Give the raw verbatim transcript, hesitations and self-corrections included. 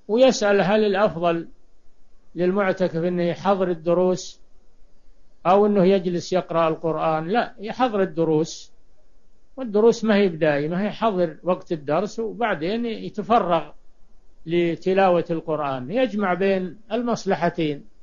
ويسأل هل الأفضل للمعتكف أنه يحضر الدروس أو أنه يجلس يقرأ القرآن. لا، يحضر الدروس، والدروس ما هي بدائمة، هي حضر وقت الدرس وبعدين يتفرغ لتلاوة القرآن، يجمع بين المصلحتين.